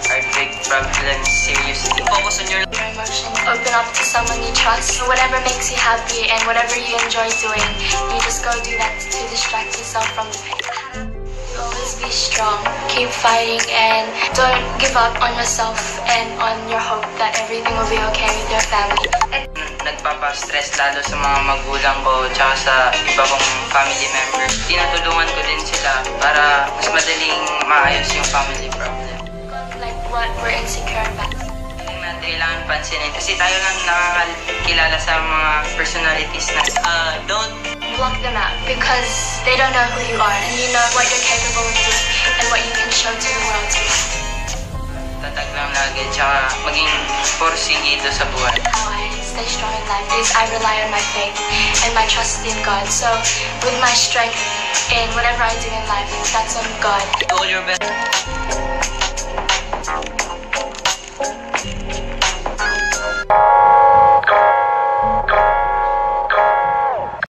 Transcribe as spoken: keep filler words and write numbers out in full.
our big problems seriously. Focus on your emotions. Open up to someone you trust. Whatever makes you happy and whatever you enjoy doing, you just go do that to distract yourself from the pain. Always be strong, keep fighting, and don't give up on yourself and on your hope that everything will be okay with your family. Nagpapa-stress lalo sa mga magulang ko tsaka sa iba kong family members. Tinatulungan ko din sila para mas madaling maayos yung family problem. Like what we're insecure about. Natin kailangan pansinin kasi tayo lang nakakilala sa mga personalities na uh, don't block them out because they don't know who you are and you know what you're capable of doing and what you can show to the world too. Tatag lang lagi tsaka maging porsigido sa buhay. How I stay strong in life is I rely on my faith and my trust in God. So with my strength in whatever I do in life, that's on God. Do all your best.